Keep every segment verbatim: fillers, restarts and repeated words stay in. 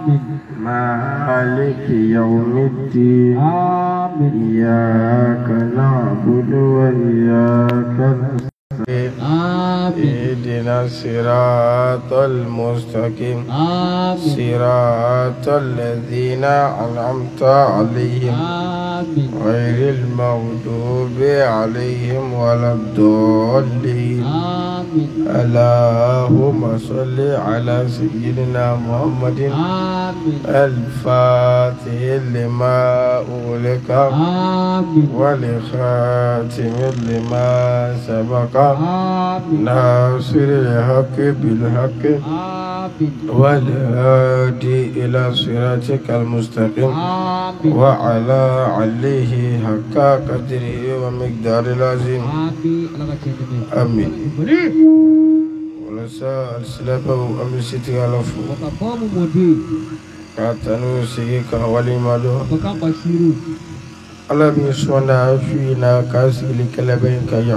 مالك يوم الدين إياك نعبد وإياك نستعين اهدنا الصراط المستقيم صراط الذين أنعمت عليهم غير المغضوب عليهم ولا الضالين اللهم صل على سيدنا محمد الفاتح لما أغلق والخاتم لما سبق ناصر الحق بالحق والهادي إلى صراطك المستقيم وعلى عليه حق قدره ومقدار العظيم آمين. ولسا السلابة وأمسيتي على فو كاتنو سيكا ولي مالو Allah bi sona fi na kasili kalabain kaya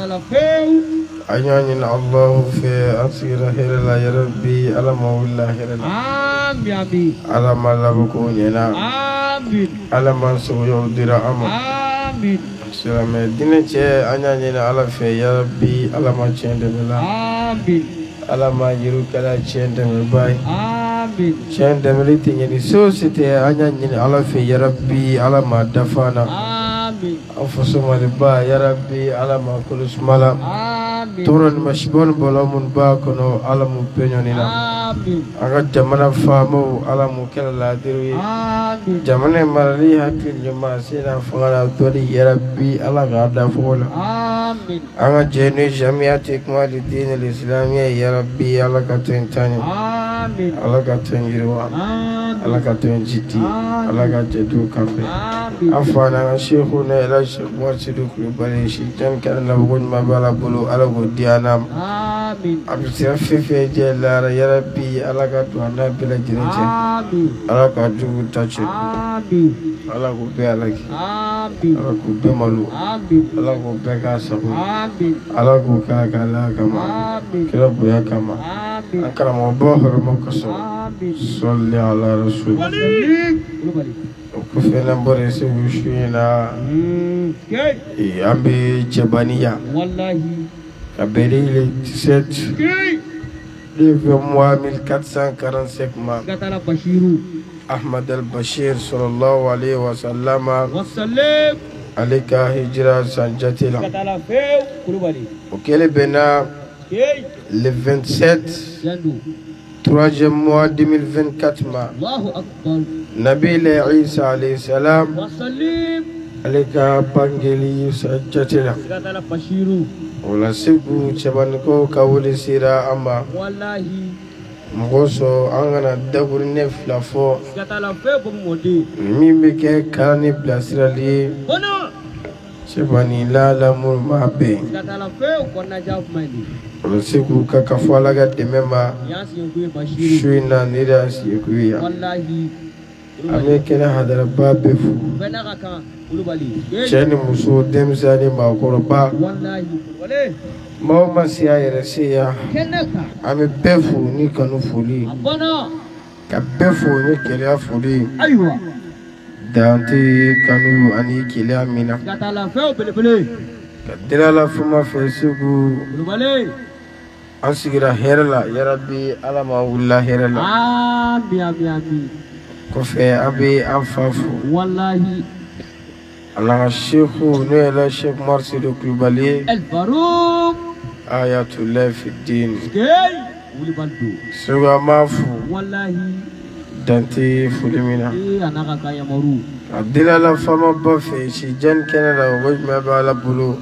anyanyin Allah fi asira hirala ya rabbi ala mawla hirala amin amin ala malabuko nyena amin ala manso yodira ama amin salame dinache anyanyin ala fi ya rabbi ala ma chende bela amin ala ma yiru kala chende bay amin chende meliti nyini societe anyanyin ala fi ya rabbi ala ma dafana amin afusuma ba ya rabbi ala ma kulus mala amin turan mashbon bolamun ba kono ala mu penyonina amin aga jamana famo ala mu kala diru amin jamana marali hakil juma sina fangala tori ya rabbi ala ga dafola amin aga jeni jamiat ikmal din al-islamiyya ya rabbi ala ka tentani amin ala ka tenjirwa ala ka tenjiti ala ka jedu kambe afana sheikhuna ila sheikh marsidu kulubali shi tan kan la gon ma bala bulu ala go dianam amin abisira fefe je la ya rabbi ala ka to na bila jireje amin ala ka du tachi amin ala go be ala ki amin ala go be malu amin ala go be ka sabu amin ala go ka ka la kama amin kira boya kama amin akara mo bohor mo kaso amin salli ala rasul kulubali kufena bore se wushina e ambe jabaniya wallahi kabere le dix-sept le mois mille quatre cent quarante-cinq ma gatala bashiru ahmad al-bashir sallallahu alayhi wa sallama wa sallam alika hijra sanjatila gatala fe kulubali okele bena le vingt-sept troisième mois deux mille vingt-quatre ma Allahu akbar Nabi Isa alayhi salam wa sallim alika pangeli sajatila gatala bashiru wala sibu chabanko kawli sira amba wallahi mgoso angana dabur nef la fo gatala fe bo modi mimbe ke kani blasirali bono chabani la la mur mabe gatala fe ko na jaf mani wala sibu kaka fo laga demema yasi ku bashiru shuina nira si ku ya wallahi amekena hadara babe fu benaka ulubali cheni muso demzani ma korba wallahi wale mama siya yeresiya kenaka ame befu ni kanu fuli abana ka befu ni kele fuli aywa danti kanu ani kele amina gatala fe belebele kadira la fuma fesugu ulubali asigira herla ya rabbi ala ma walla herla amin amin amin kofe abi afafu wallahi Allah Sheikhu Nuela Sheikh Marsidu Kulubali El Farouk Ayatullah fi din wuli bantu suga mafu wallahi danti fulimina e anaka kaya moru adila la fama bafe shi jan kenala wajma bala bulu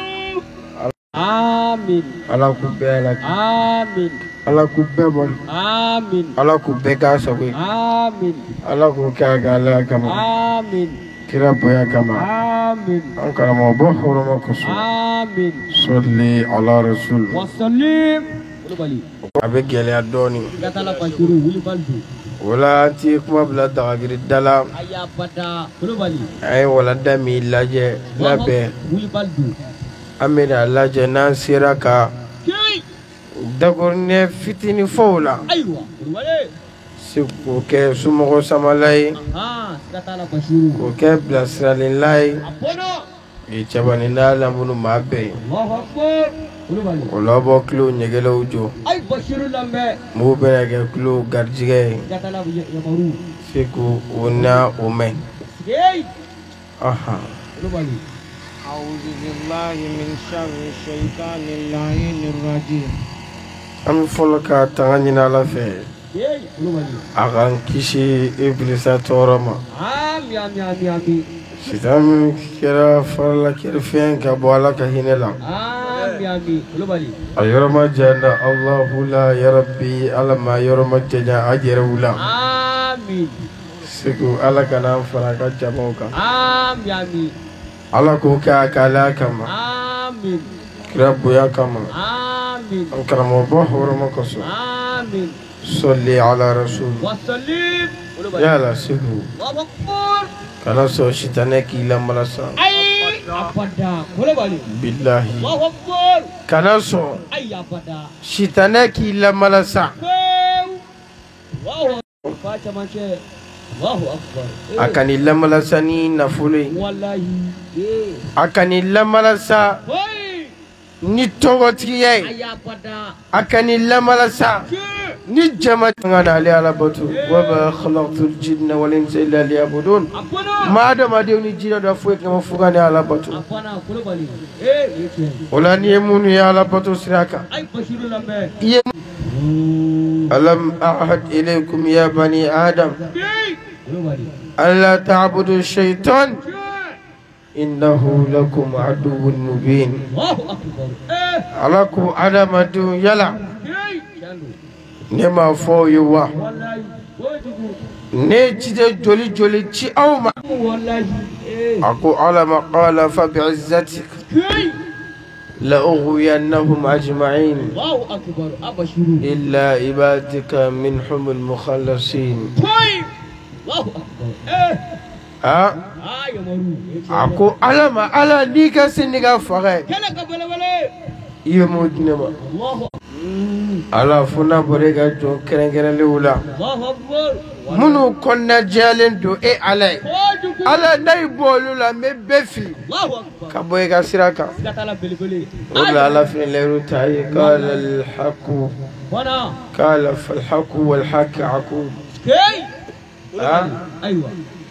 amin ala kubbe ala amin ala kubbe bon amin ala kubbe ka sawi amin ala ku ka gala kama amin kira boya kama amin ankara mo bo horoma kusu amin salli ala rasul wa sallim kulubali abe gele adoni gatala pashiru wuli baldu wala ti kuma bla dagiri dala aya bata kulubali ay wala dami laje labe wuli baldu amira laje nan siraka dagorne fitini fowla aywa kulubali Siku ke sumogo samalai. Aha, sigatala bashiru. Ko ke blasralilai. Apono. E chabanina lambunu mabe. Allahu akbar. Kulubali. Olobo klu nyegele ujo. Ay bashiru lambe. Mu bena ke klu garjige. Sigatala yamaru. Siku una umen. Yey. Aha. Kulubali. A'udzu billahi min syarri syaitanir la'inir rajim. Am folka tanganyina la fe. Yey. Kulubali. Akan kisi iblisa toroma. Ami ami ami ami. Sitam kira farla kira fiyan ka boala ka hinela. Ami ami. Kulubali. Ayoroma janda Allahu la ya rabbi alama yoroma janya ajere wula. Amin. Siku ala kana faraka jamoka. Ami ami. Ala ko ka kala kama. Amin. Kirabu ya kama. Amin. Karamo bo horoma koso. Amin. Salli ala rasul. Wa sallim. Ya la siku. Allahu akbar. Kana so shitane ki la malasa. Ay apada. Kulubali. Billahi. Allahu akbar. Kana so Ay apada. shitane ki la malasa. Allahu akbar. Facha manche. Allahu akbar. Akani la malasa ni nafuli. Wallahi. Eh. Akani la malasa Hey. ni togotiye. Ay apada. Akani la malasa ni jama ngana ali ala batu wa ba khalaqtul jinna wal insa illa liya'budun. Apana. Ma da ma de ni jina da fuwe kama fugani ala batu. Apana kulubali. Eh, yeke. Wala ni emunu ya ala batu siraka. Ay bashiru lambe. Iye alam ahad ilaykum ya bani adam Hey. Kulubali. alla ta'budu shaytan innahu lakum aduwwun mubin. Allahu akbar. Eh. Alaku adamadu yala Hey. Chalu. nema fo yuwa Wallahi. Wajibu. ne jide joli joli ci awma Wallahi. Eh. aku alama qala fa bi'izzatik Hey. la ughwiyannahum ajma'in Allahu akbar. Abashiru. illa ibadika minhum al-mukhallasin. Hey. Allahu akbar. Eh. Ah Ay amaru. aku alama ala nika siniga faga Kala kabale wale. iyo modinema Allahu akbar. ala funa borega jo keren keren le wula Allahu akbar. munu konna jalen do e ala Wajibu. ala nay bolu la me befi Allahu akbar. ka boyega siraka Sigatala belebele. ولا على في الليروتاي قال الحق Wana. قال فالحق والحق عقوب Hey. ها Aywa.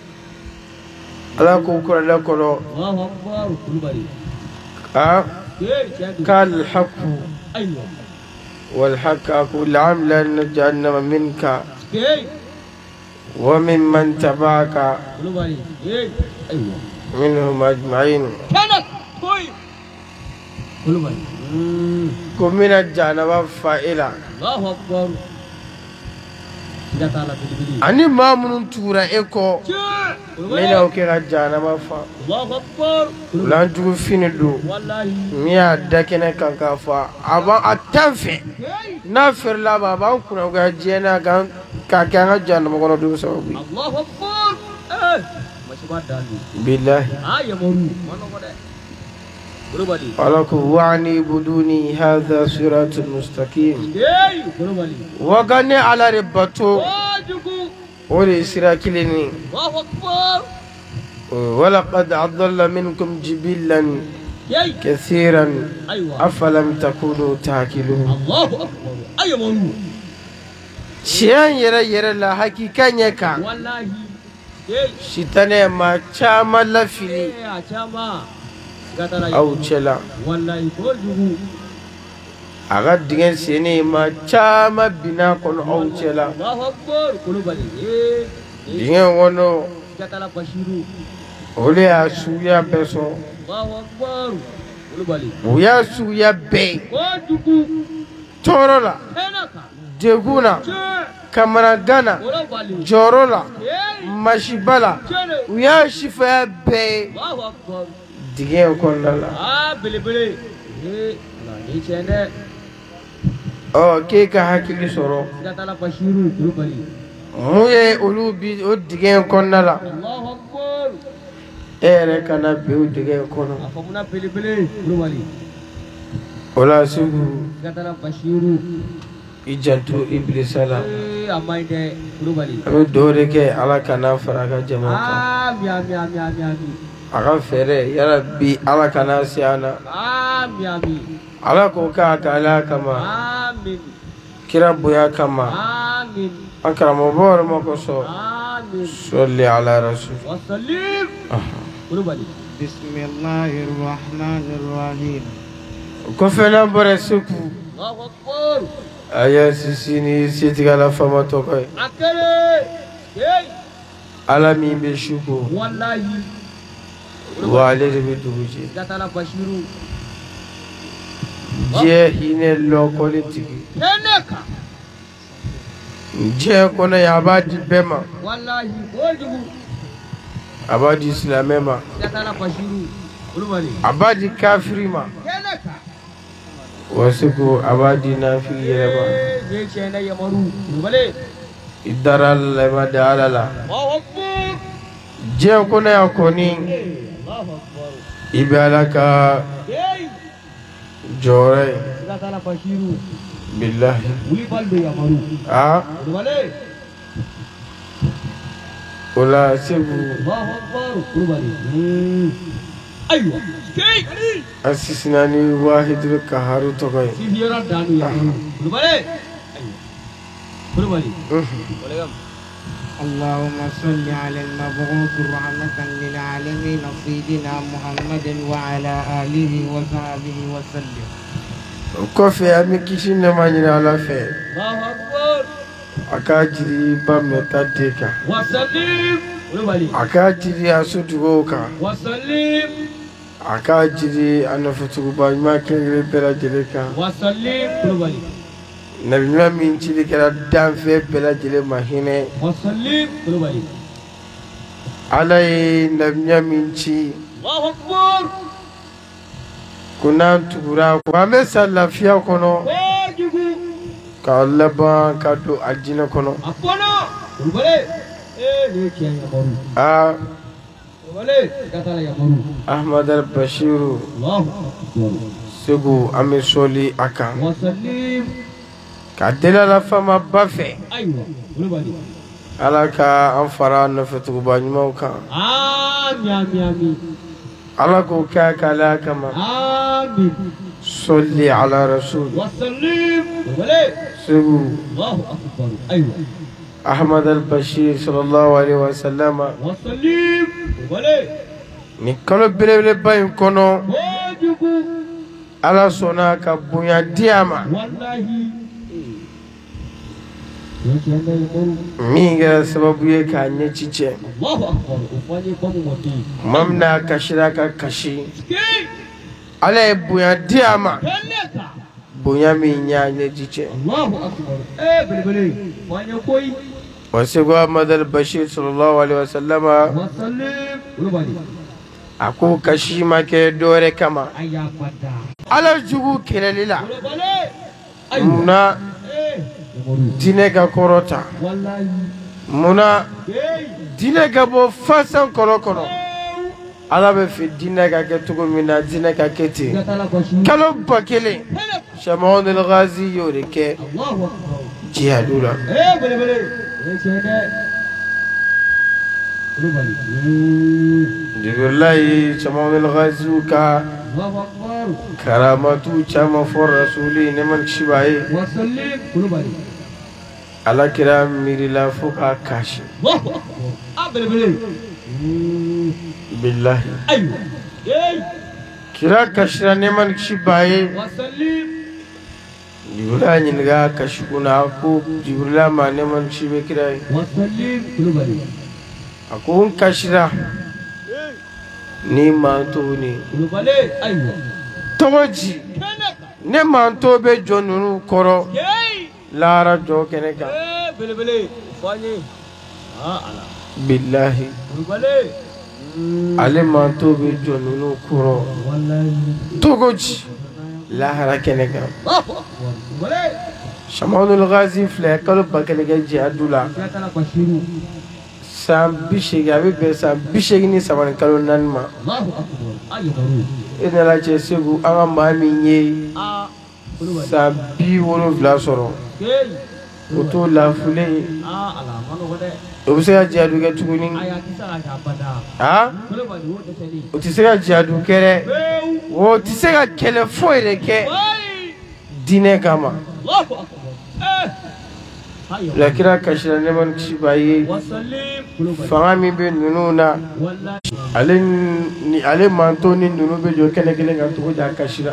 على كوكر لكلو Allahu akbar. Kulubali. ها Hey. Chalu. قال الحق Aywa. والحق عقوب لعملن جهنم منك Hey. وممن تبعك Kulubali. Hey. Aywa. منهم أجمعين Kana. Hoy. Kulubali. كمن الجهنم فائلة Allahu akbar. Sigatala belebele. أني ما من تورا إيكو Kulubali. ميلا وكيغا الجهنم فا Allahu akbar. لان تقول فين دو Wallahi. ميا دكنا كان كافا أبا أتنفع Hey. نافر لا بابا كنا وجينا كان كان جهنم كنا دو سوبي Allahu akbar. Eh. Masih badali. بالله Ay amaru. Mana kode. Kulubali. ولكم وعني بدوني هذا صراط مستقيم Hey. Kulubali. وغني على ربطو Wajibu. ولي سراكلني Allahu akbar. ولقد أضل منكم جبلا Hey. كثيرا Aywa. أفلم تكونوا تاكلون Allahu akbar. Ay amaru. شيئا يرى يرى لا حقيقة يكا Wallahi. Hey. شيطان ما شاما لفلي Eh, achama. Sigatala. أو شلا Wallahi. Wajibu. أغاد دين سيني ما شاما بنا كون أو شلا Allahu akbar. Kulubali. Eh. دين ونو Sigatala bashiru. ولي أسويا بسو Allahu akbar. Kulubali. ويا سويا بي Wajibu. تورولا Kenaka. ديغونا Che. كاماراغانا Kulubali. جورولا Hey. ماشيبالا Chene. ويا شفايا بي Allahu akbar. دين كون لا Ah, belebele. Eh, la ni chene. أو كيكا حكي سورو Sigatala bashiru. Kulubali. مويه أولو بي أو دين كون لا Allahu akbar. إيه كنا بيو دين كون Afamuna belebele. Kulubali. ولا سوغو Sigatala bashiru. ijantu iblisala amaide kulubali abe dore ke ala kana faraka jama ami ami ami ami ami aga fere ya rabbi ala kana siana ami ami ala ko ka kala kama amin kira buya kama amin akramo bor mo ko so amin salli ala rasul wa sallim kulubali bismillahir rahmanir rahim ko fela bore suku Allahu akbar aya sisini sitigala fama to koy akere hey ala mi be shuko wallahi wale de be dubuji gatala bashiru je hine lo politiki keneka je kono ya badi bema wallahi ojugu abadi islamema gatala bashiru kulubali abadi kafirima keneka wasuku abadi nafi yereba ne ce na yamaru kulubali idaral lema dalala Allahu akbar je kono ya koni Allahu akbar ibalaka hey jore gatala bashiru billahi uli balbe yamaru ah kulubali wala sebu Allahu akbar kulubali aywa kay asisnani wahidul kaharu to koy sihira danu yamaru kulubali kulubali walekam اللهم صل على المبعوث رحمة للعالمين سيدنا محمد وعلى آله وصحبه وسلم kofe ami kishine manyina ala fe Allahu akbar akajiri bameta deka wasallim kulubali akajiri asutugoka wasallim akajiri anafutugu ba ma kengre bela jeleka wasallim kulubali nabi ma min chili kera danfe bela jele mahine wasallim kulubali alay nabi min chi Allahu akbar kunan tugura ko ame salafiya kono wajibu ka laba ka do aljina kono akono kulubali eh ne ce yamaru a kulubali gatala yamaru ahmad al bashir Allahu akbar segu ame soli aka wasallim ka dela la fama bafe aywa kulubali ala ka an fara nafutugu ba nyumaw kan ami ami ami ala ko ka kala kama amin salli ala rasul wasallim kulubali segu Allahu akbar aywa ahmad al bashir sallallahu alaihi wasallam wasallim kulubali ni kalo belebele bayin kono wajibu ala sona ka bonya diama wallahi yake yanda yamaru min ga sababu ye ka nye cice Allahu akbar ufanye kwa mwati mamna kashira ka kashi ski ala ye bonya diama keleka bonya min nya nye cice Allahu akbar eh bele bele fanye koi wasu ahmad al bashir sallallahu alaihi wasallam wasallim kulubali ako kashi make dore kama ayya fada ala jugu kelelila kulubali aywa muna eh yamaru dine ka korota wallahi muna hey dine ka bo fasan kono kono ala be fi dine ka ke tugu mina dine ka kete gatala bashu kalo bakele keleka shamon al ghazi yore ke Allahu akbar jihadula eh bele bele yake yanda kulubali dibillahi shamon al ghazi ka Allahu akbar karamatu chama for rasuli ne man shibaye wasallim kulubali ala kira mirila fuka kashi Allahu akbar ah bele bele billahi aywa hey kira kashira ne man shibaye wasallim jibrila nyinga kashikuna ko jibrila ma ne man shibe kira wasallim kulubali akun kashira ni manto ni kulubali aywa toji keneka ne manto be jonunu koro hey lara jo keneka eh bele bele fanye ah ala billahi kulubali ale manto be jonunu koro wallahi togoji lara keneka Allahu akbar kulubali shamanul ghazi fle kalo bakelege jihadula gatala bashiru san bishegi abe be san bishegi ni saban kalo nanma Allahu akbar ayya baru ina la che segu anga mami nye ah Sabi wolo vlasoro. Oto la fule. O bɛ se ka jihadu kɛ tuguni. Ah? O tɛ se ka jihadu kɛ dɛ. O tɛ se ka kɛlɛ foyi de kɛ diinɛ kama. Lakira kasira ne man kisi b'a ye fanga min bɛ ninnu na ale ni ale manto ni ninnu bɛ jɔ kɛnɛ kelen kan cogo di a kasira.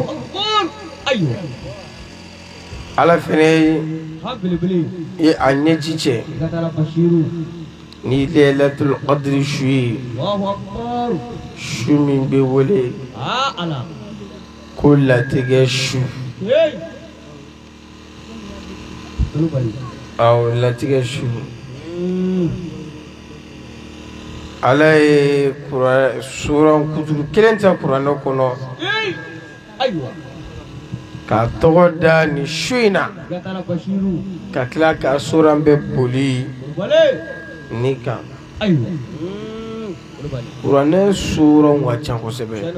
Ala fɛnɛ ye a ɲɛji cɛ ni Lailatul Qadri su ye su min bɛ wele ko latigɛ su. Aw latigɛ su Ala ye suran kutubu kelen ta Kuranɛ kɔnɔ ka tɔgɔ da ni su in na ka tila ka suran bɛ boli ni kan. Kuranɛ suran ka ca kosɛbɛ.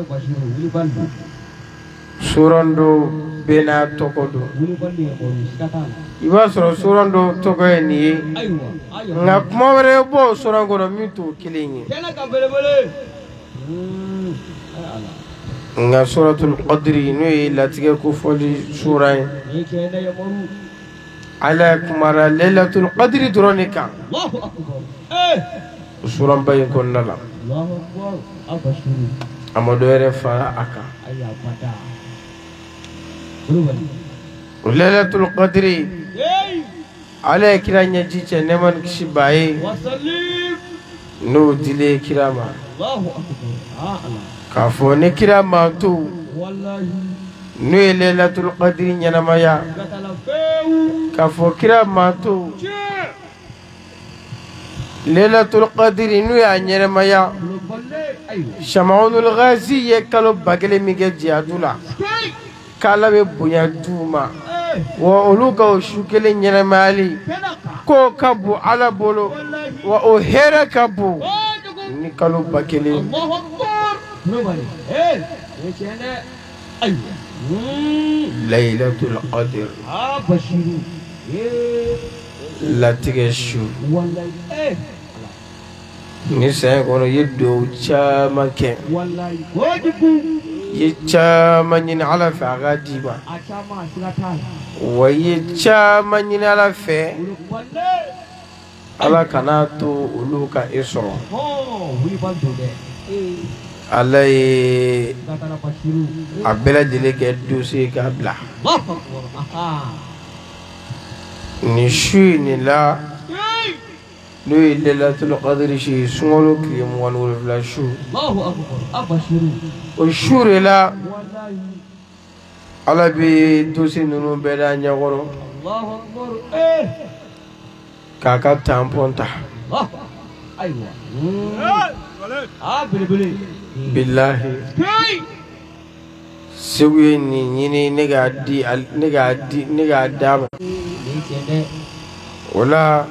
Suran do bɛɛ n'a tɔgɔ do. I b'a sɔrɔ suran do tɔgɔ ye nin ye nka kuma wɛrɛ b'o suran kɔnɔ min t'o kelen ye. Nka suratul Qadri n'o ye latigɛ kofɔli suran ye Ala kumara Lailatul Qadri dɔrɔn de kan suran ba in kɔnɔna la a ma dɔ wɛrɛ fara a kan. Lailatul Qadri Ala ye kira ɲɛji cɛ ne man kisi b'a ye n'o dilen kira ma k'a fɔ ne kira manto n'o ye Lailatul Qadri ɲɛnamaya k'a fɔ kira manto Lailatul Qadri n'o y'a ɲɛnamaya Shama'unul Ghazi ye kalo ba kelen min kɛ jihadu la k'Ala bɛ bonya d'u ma wa olu ka o su kelen ɲɛnamayali k'o ka bon Ala bolo wa o hɛrɛ ka bon ni kalo ba kelen. Lailatul Qadr latigɛ su ni sɛn kɔnɔ ye duwawu caman kɛ ye caman ɲini Ala fɛ a ka d'i ma wa ye caman ɲini Ala fɛ Ala kana to olu ka e sɔrɔ. Ala ye a bɛɛ lajɛlen kɛ dossier k'a bila nin su in de la n'o ye Lailatul Qadri su ye sunkalo tile mugan ni wolonwula su o su de la Ala bɛ dossier ninnu bɛɛ da ɲɛkɔrɔ k'a ka tampon ta. Billahi segu ye nin ɲini ne k'a di ne k'a di ne k'a d'a ma o la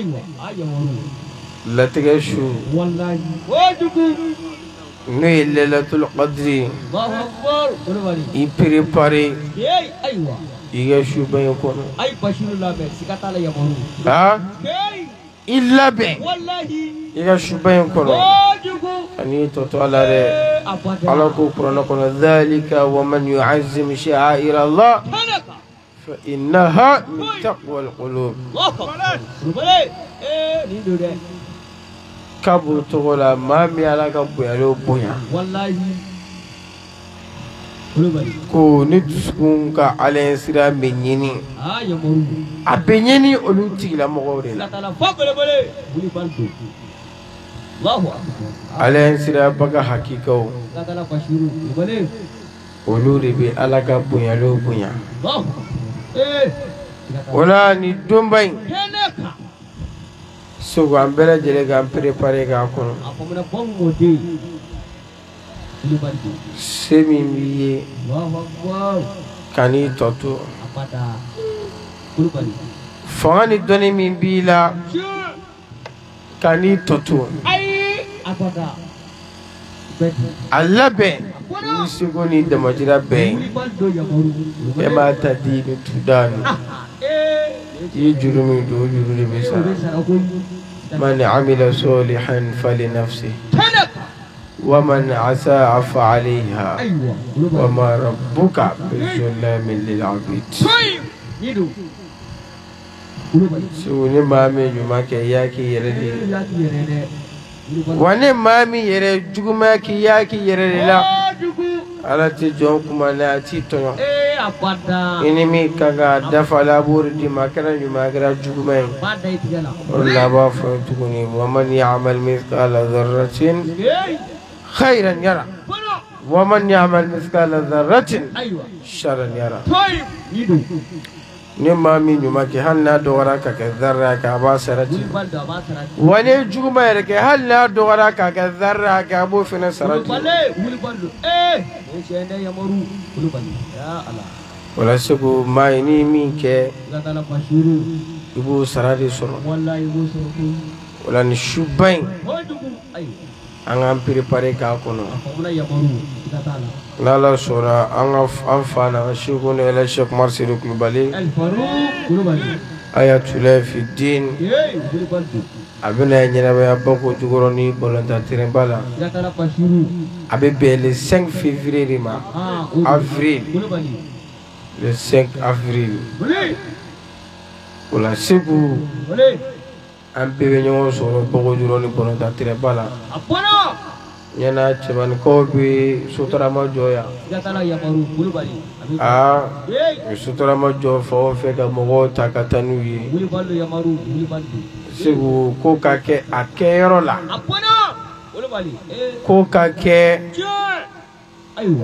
latigɛ su n'o ye Lailatul Qadri i préparé i ka su ba in kɔnɔ ah i labɛn i ka su ba in kɔnɔ ani tɔtɔ Ala dɛ Ala ko Kuranɛ kɔnɔ dhalika wa man yu'azzim sha'air Allah fa innaha min taqwal qulub. Kabu tɔgɔ la maa min Ala ka bonyalen bonya ko ni dusukun ka Ala sira bɛ ɲini a bɛ ɲini olu tigilamɔgɔw de la. Ala sira baga hakikaw olu de bɛ Ala ka bonyalen bonya. O la ni donba in sogo an bɛɛ lajɛlen k'an préparer k'a kɔnɔ se min b'i ye kan'i tɔ to fanga ni dɔnni min b'i la kan'i tɔ to a labɛn Nisugoni damajira be ema tadi ni tudani yi jurumi do jurumi bisa man amila salihan fali nafsi wa man asaa fa alayha wa ma rabbuka bizullamin lil abid suni mami juma ke yaki yere de wane mami yere juguma ki yaki yere la alati jon kuma na ti toyo eh abada inimi kaga dafa labur di makana juma gara juguma bada itigala wala ba fa tukuni wa man ya'mal mithqala dharratin khairan yara wa man ya'mal mithqala dharratin aywa sharran yara toy nidu ni mami nyuma ke hanna dogara ka ka zarra ka ba sarati balda ba sarati wani juguma yare ke hanna dogara ka ka zarra ka bo fina sarati balle wul ballo eh ne shende yamaru wul ballo ya ala wala sugu mai ni min ke gatala bashuru ibu sarati soro wallahi ibu soro wala ni shubain hodugu ay an an prepare ka kono famuna yamaru gatala nala sora an an fana shugo ne la Sheikh Marcelo Coulibaly al faruq Coulibaly ayatullah fi din eh wul ballo abena nyina ba bako jugoroni bolanta tirembala gatala bashuru abe be le cinq février ma ah avril Coulibaly le cinq avril wuli wala sibu wuli an bebe ɲɔgɔn sɔrɔ bɔgɔ juroni bolanta tirembala apana nyana cɛmani ko bi sotarama jɔya gatala yamaru Coulibaly a eh sotarama jɔ fa o fɛ ka mɔgɔw ta ka taa n'u ye wul ballo yamaru wul ballo segu ko ka kɛ a kɛyɔrɔ la apana Coulibaly eh ko ka kɛ aywa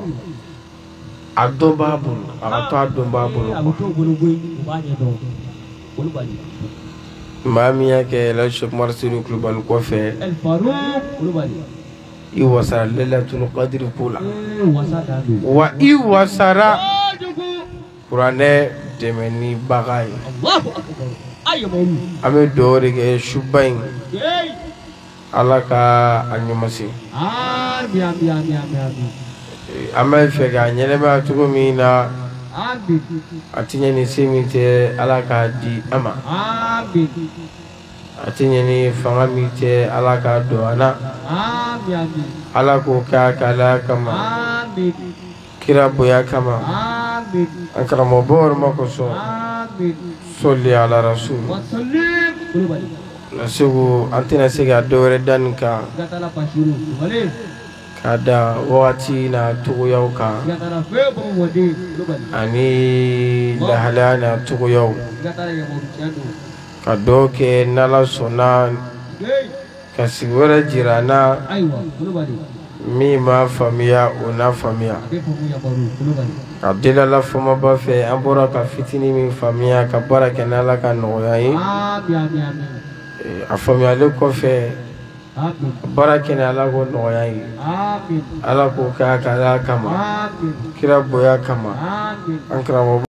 a dɔn b'a bolo a ka to a dɔn b'a bolo a bɛ to bolo koyi u b'a ɲɛ dɔn Coulibaly maa min y'a kɛ la Sheikh Marcelo Coulibaly kɔfɛ El Faruq Coulibaly i wasara Lailatul Qadr ko la eh wasa da do wa i wasara jugu kuranɛ dɛmɛ ni baga ye Allahu akbar ayamaru an bɛ dugawu de kɛ suba in eh ala ka a ɲumanse ami ami ami ami ami an bɛ fɛ k'a ɲɛnɛmaya cogo min na ami a ti ɲɛ ni se min tɛ ala k'a di a ma ami a ti ɲɛ ni fanga min tɛ ala k'a don an na ami ami ala k'o k'a kala kama ami kira bonya kama ami an karamɔgɔ bɔrɔ ma kosɔn ami sɔli ala rasul wasallim Coulibaly la segu an tɛna se ka dɔ wɛrɛ da nin kan gatala bashuru Coulibaly k'a da wagati n'a cogoyaw kan gatala fɛn bɔ wode Coulibaly ani lahalaya n'a cogoyaw gatala yamaru tiɲɛ don ka dɔ kɛ n'ala sɔnna eh ka sigi wɛrɛ jira n na aywa Coulibaly min ma faamuya o n'a faamuya a bɛ faamu yamaru Coulibaly ka deli ala fɔmaba fɛ an bɔra ka fitinin min faamuya ka baara kɛ n'ala ka nɔgɔya ye ami ami ami a faamuyalen kɔfɛ ami baara kɛ ni ala ko nɔgɔya ye ami ala k'o kɛ a ka ala kama ami kira bonya kama ami an karamɔgɔ